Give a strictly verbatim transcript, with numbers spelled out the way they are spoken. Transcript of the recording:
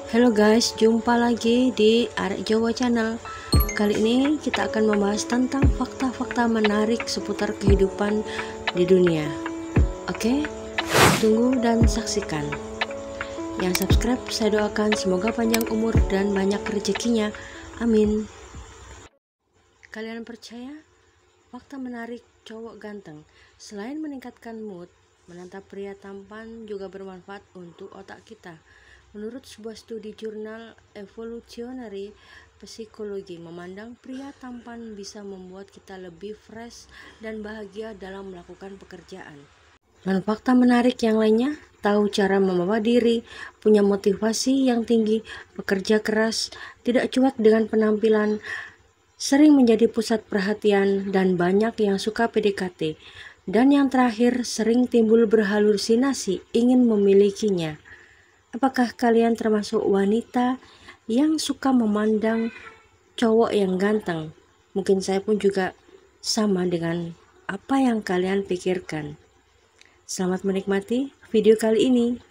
Halo guys, jumpa lagi di Arek Jawa Channel. Kali ini kita akan membahas tentang fakta-fakta menarik seputar kehidupan di dunia. Oke, tunggu dan saksikan. Yang subscribe saya doakan semoga panjang umur dan banyak rezekinya. Amin. Kalian percaya? Fakta menarik cowok ganteng selain meningkatkan mood, menatap pria tampan juga bermanfaat untuk otak kita. Menurut sebuah studi jurnal Evolutionary Psychology, memandang pria tampan bisa membuat kita lebih fresh dan bahagia dalam melakukan pekerjaan. Dan fakta menarik yang lainnya, tahu cara membawa diri, punya motivasi yang tinggi, bekerja keras, tidak cuek dengan penampilan, sering menjadi pusat perhatian, dan banyak yang suka P D K T. Dan yang terakhir, sering timbul berhalusinasi ingin memilikinya. Apakah kalian termasuk wanita yang suka memandang cowok yang ganteng? Mungkin saya pun juga sama dengan apa yang kalian pikirkan. Selamat menikmati video kali ini.